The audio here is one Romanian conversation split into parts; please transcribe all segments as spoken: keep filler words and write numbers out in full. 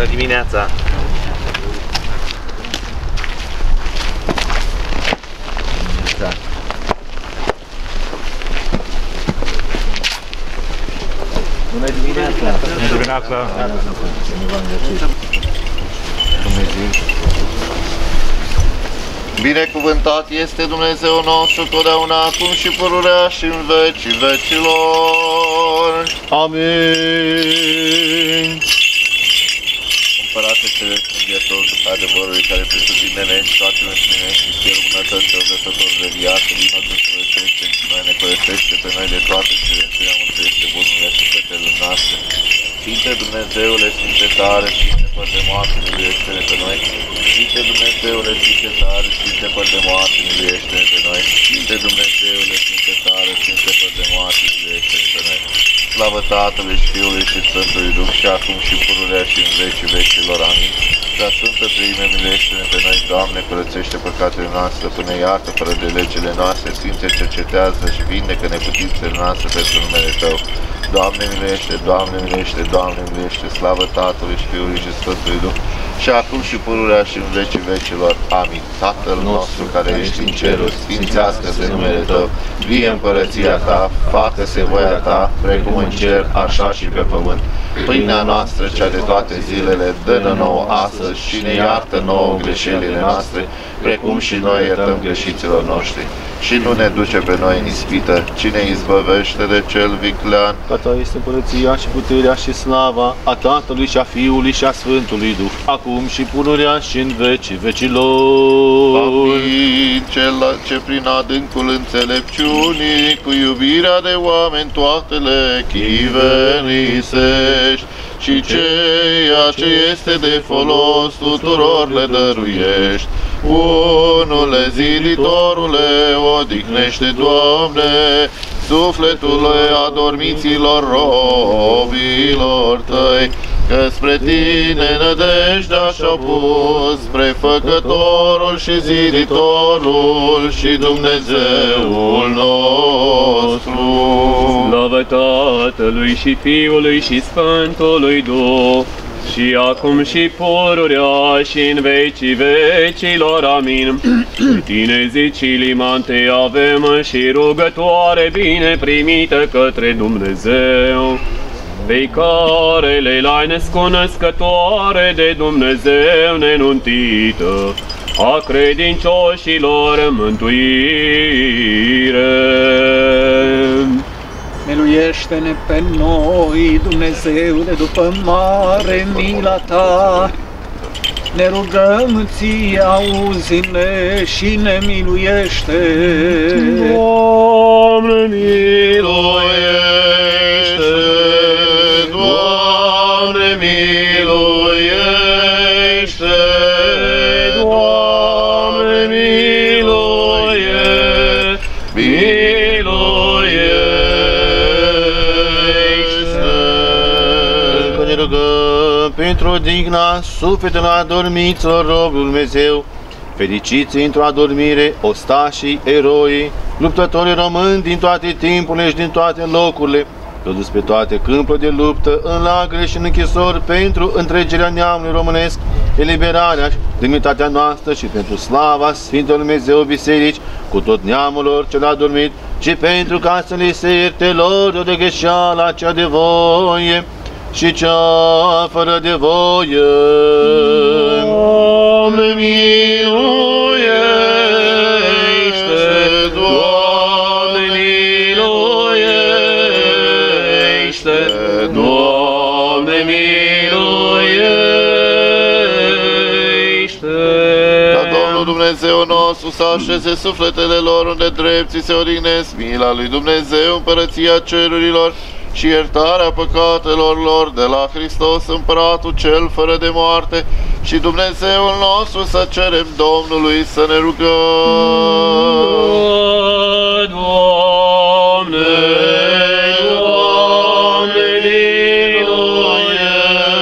dimineața! Bună dimineața! Bună dimineața! Binecuvântat este Dumnezeu nostru totdeauna, acum și pururea și în vecii vecilor. Amin. Împărate Ceresc, Învietor, Duh adevărului, care pretutindene și toate înșinești și cer bunătăților de tător de viață, vină să săvârșește și noi ne curățește pe noi de toate cele întâia, mântuiește bunurile sufletele noastre. Sfinte Dumnezeule, Sfinte tare, Sfinte fără de moarte, miluiește-ne pe noi. Sfinte Dumnezeule, Sfinte tare, Sfinte fără de moarte, miluiește-ne pe noi. Sfinte Dumnezeule, Sfinte tare, Sfinte fără de moarte, miluiește-ne pe noi. Slavă Tatălui și Fiului și Sfântului Duh, și acum și pururea și în vecii vecilor. Amin. Prea Sfântă Treime, miluiește-ne pe noi, Doamne, curățește păcatele noastre, până iartă fără de legile noastre, Sfinte, cercetează și vindecă neputințele noastre pentru numele Tău. Doamne miluiește, Doamne miluiește, Doamne miluiește, slavă Tatălui și Fiului și Sfântului Duh, și acum și pururea și în vecii vecilor. Amin. Tatăl nostru care ești în ceruri, sfințească-se numele Tău, vie împărăția Ta, facă-se voia Ta, precum în cer, așa și pe pământ. Pâinea noastră, cea de toate zilele, dă-ne nouă astăzi și ne iartă nouă greșelile noastre, precum și noi iertăm greșiților noștri. Și nu ne duce pe noi în ispită, ci ne izbăvește de cel viclean. Că Ta este împărăția și puterea și slava a Tatălui și a Fiului și a Sfântului Duh, acum și pururea și în vecii vecilor. Amin. Cel ce prin adâncul înțelepciunii, cu iubirea de oameni toate le chiverisești, și ceea ce este de folos tuturor le dăruiești. Unule ziditorule, odihnește, Doamne, sufletul adormiților robilor Tăi, că spre Tine nădejdea și-a pus, spre Făcătorul și Ziditorul și Dumnezeul nostru. Slavă Tatălui și Fiului și Sfântului Duh, și acum și pururea și în vecii vecilor. Amin. Pe Tine, zicili-man, Te avem și rugătoare bine primită către Dumnezeu, pe care le l-ai născunăscătoare de Dumnezeu nenuntită, a credincioșilor mântuire. Miluiește-ne pe noi, Dumnezeule, după mare mila Ta. Ne rugăm Ție, auzi-ne și ne miluiește. Doamne, miluiește! Doamne miluiește! Doamne miluiește! Ne rugăm pentru digna sufletele adormiților robilor Dumnezeu, fericiți într-o adormire ostașii, eroi, luptătorii români din toate timpurile și din toate locurile, produs pe toate câmpurile de luptă, în lagăre și în închisori, pentru întregirea neamului românesc, eliberarea și demnitatea noastră și pentru slava Sfintului Dumnezeu Biserici, cu tot neamul lor cel adormit, și pentru ca să le se ierte lor de greșeala cea de voie și cea fără de voie. Doamne miluiește! Doamne miluiește! Doamne miluiește! Ca Domnul Dumnezeu nostru să așeze sufletele lor unde drepții se odihnesc, mila lui Dumnezeu, împărăția cerurilor și iertarea păcatelor lor de la Hristos, Împăratul cel fără de moarte, și Dumnezeul nostru să cerem Domnului să ne rugăm. Doamne, Doamne, miluiește!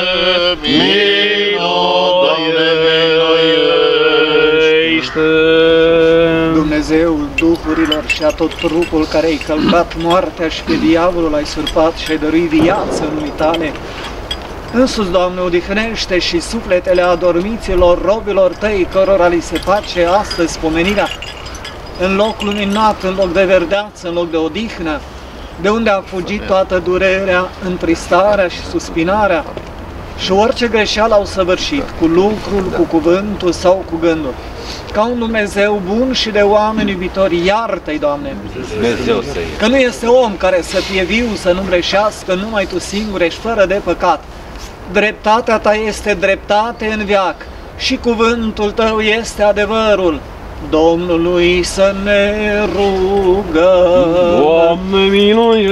Miluiește! Dumnezeul duhurilor și a tot trupul care ai călcat moartea și pe diavolul ai surpat și ai dăruit viață în numele Tale, Însuți, Doamne, odihnește și sufletele adormiților robilor Tăi, cărora li se face astăzi pomenirea, în loc luminat, în loc de verdeață, în loc de odihnă, de unde a fugit toată durerea, întristarea și suspinarea și orice greșeală au săvârșit, cu lucrul, cu cuvântul sau cu gândul. Ca un Dumnezeu bun și de oameni iubitori, iartă-i, Doamne, Dumnezeu să iei. că nu este om care să fie viu, să nu greșească, numai Tu singur ești fără de păcat. Dreptatea Ta este dreptate în veac și cuvântul Tău este adevărul. Domnului să ne rugăm. Doamne, miluiește!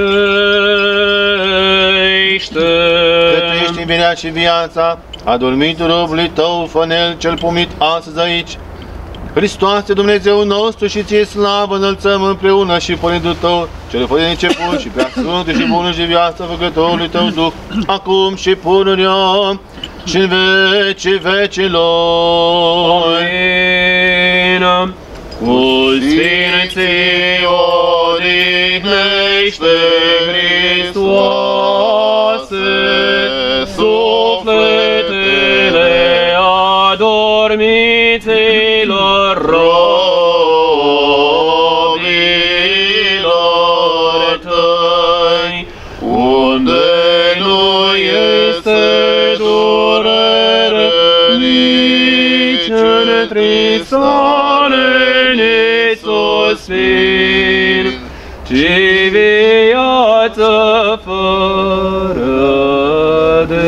Că Tu ești iubirea și viața, adormitul robului Tău, Fănel, cel pomit astăzi aici. Hristoase, Dumnezeu nostru, și Ție slavă înălțăm împreună și Părintul Tău, cel fără de început și prea sfântul și bunul și viața Făcătorului Tău Duh, acum și pururea și în vecii vecilor. Amin. Cu Sfinții odihnește, Hristoase, sufletele adormiților robilor Tăi, unde nu este durere, nici întristare, nici suspin, ci viață fără de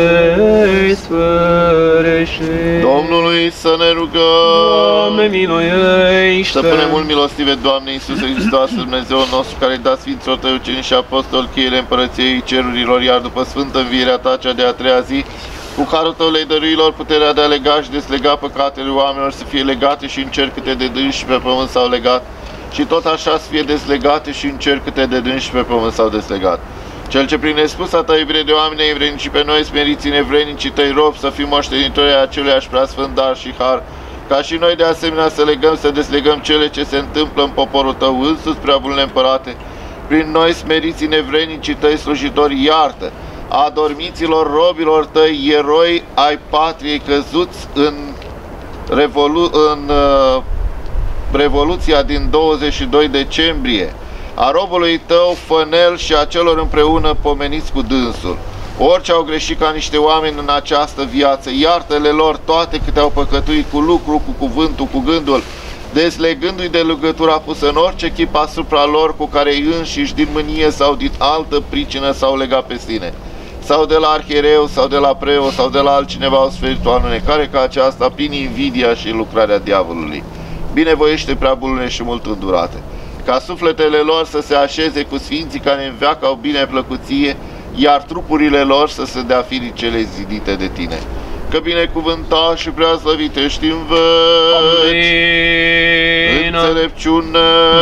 sfârșit. Domnului să ne rugăm. Doamne, miluiește! Stăpâne mult milostive, Doamne Iisuse Hristos, Dumnezeu nostru, care îi dați Sfinților Tăi ucenici și apostoli cheile împărăției cerurilor, iar după sfântă învierea Ta cea de a treia zi, cu harul Tău le-ai dăruilor puterea de a lega și deslega păcatele oamenilor, să fie legate și în cer câte de dânsi și pe pământ s-au legat, și tot așa să fie deslegate și în cer câte de dânsi și pe pământ s-au deslegat. Cel ce prin nespusa Ta iubire de oameni ai învrednicit pe noi, smeriți nevrednicii Tăi robi, să fim moștenitori ai aceluiași preasfânt dar și har, ca și noi de asemenea să legăm, să deslegăm cele ce se întâmplă în poporul Tău însuți, prea bunule Împărate. Prin noi smeriți nevrednicii Tăi slujitori, iartă adormiților robilor Tăi, eroi ai patriei căzuți în, revolu în uh, Revoluția din douăzeci și doi decembrie, a robului Tău Fănel și a celor împreună pomeniți cu dânsul. Orice au greșit ca niște oameni în această viață, iartă-le lor toate câte au păcătuit cu lucru, cu cuvântul, cu gândul, deslegându-i de legătura pusă în orice chip asupra lor, cu care ei înșiși din mânie sau din altă pricină s-au legat pe sine, sau de la arhiereu, sau de la preot, sau de la altcineva au sferit o alunecare ca aceasta, prin invidia și lucrarea diavolului. Binevoiește prea bunule și mult îndurate, ca sufletele lor să se așeze cu sfinții care în veac au bine plăcuție, iar trupurile lor să se dea firii cele zidite de Tine. Că binecuvântat și prea slăvit ești în veci, înțelepciune,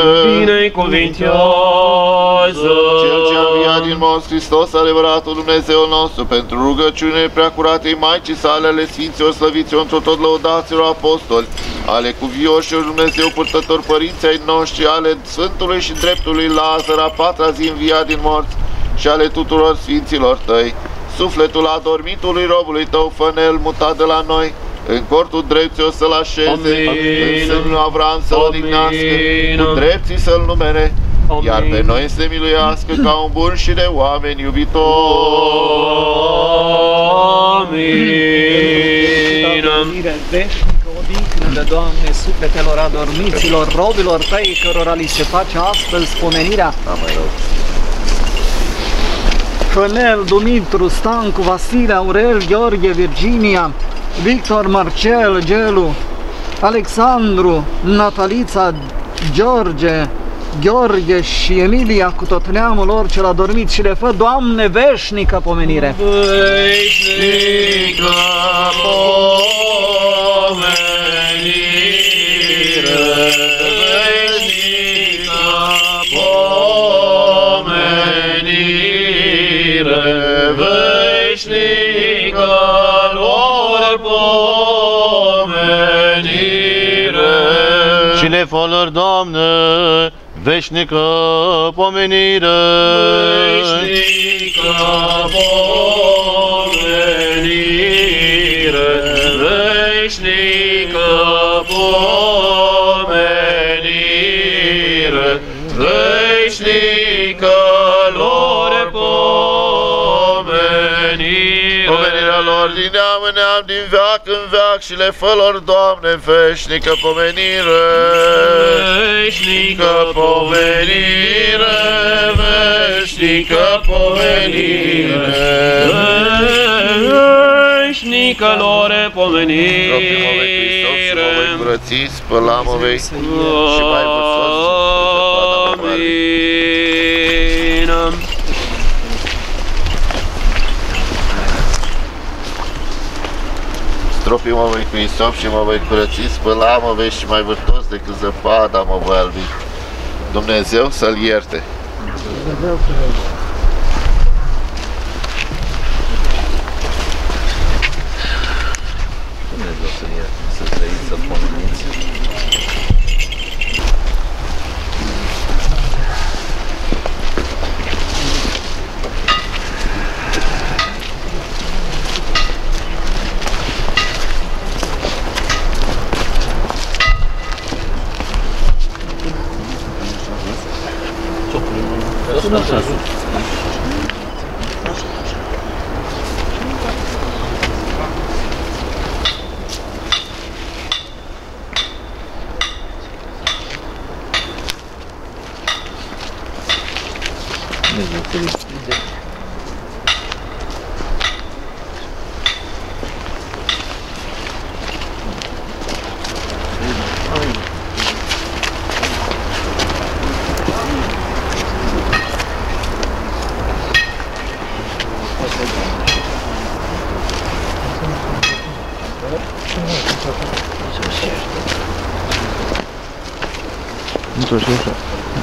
binecuvintează Cel ce a înviat din morți, Hristos, adevăratul Dumnezeu nostru, pentru rugăciune preacuratei Maicii sale, ale Sfinților slăviților, într-o tot lăudaților apostoli, ale cuvioșilor Dumnezeu purtător părinții ai noștri, ale Sfântului și Dreptului Lazar, a patra zi înviat din morți, și ale tuturor Sfinților Tăi, sufletul adormitului robului Tău Fănel, mutat de la noi, în cortul drepții o să-l așeze, în sânul Avram să-l odihnească, cu drepții să-l numere, iar pe noi să ne miluiască ca un bun și de oameni iubitori. Amin. Veșnică odihnă de Doamne sufletelor adormiților robilor Tăi, cărora li se face astăzi pomenirea. Fănel, Dumitru, Stancu, Vasile, Aurel, Gheorghe, Virginia, Victor, Marcel, Gelu, Alexandru, Natalița, George, Gheorghe și Emilia, cu tot neamul lor cel adormit, și le fă, Doamne, veșnică pomenire. Veșnică pomenire, veșnică pomenire, veșnică lor pomenire. Și le fă lor, Doamne, veșnică pomenire. Veșnică pomenire. pomenire, veșnică lor pomenire. Pomenirea lor din neam în neam, din veac în veac și le fă lor, Doamne, veșnică pomenire. Veșnică pomenire, veșnică pomenire. Veșnică lor pomenire. Tropii mă vei Hristos și mă voi curăți, spăla mă vei și mai vârsos să Stropii mă voi cu isop și mă voi curăți, spăla mă vei și mai vârtos decât zăpada mă voi albi. Dumnezeu să-l ierte. Dumnezeu să-l ierte, să trăiți, să pomeniți. Așa. Nu știu așa.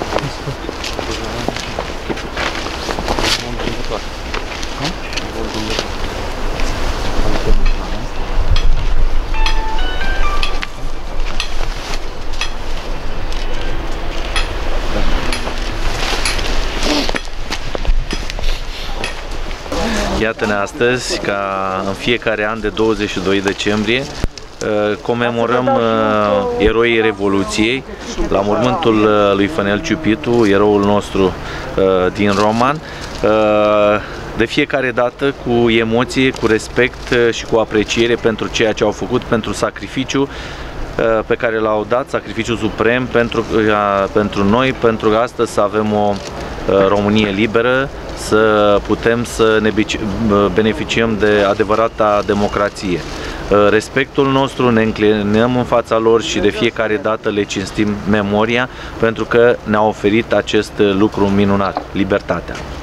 Iată-ne astăzi, ca în fiecare an de douăzeci și doi decembrie, comemorăm eroii Revoluției la mormântul lui Fănel Ciupitu, eroul nostru din Roman. De fiecare dată cu emoție, cu respect și cu apreciere pentru ceea ce au făcut, pentru sacrificiu pe care l-au dat, sacrificiu suprem pentru, pentru noi, pentru că astăzi să avem o Românie liberă, să putem să ne beneficiem de adevărata democrație. Respectul nostru, ne înclinăm în fața lor și de fiecare dată le cinstim memoria, pentru că ne-a oferit acest lucru minunat, libertatea.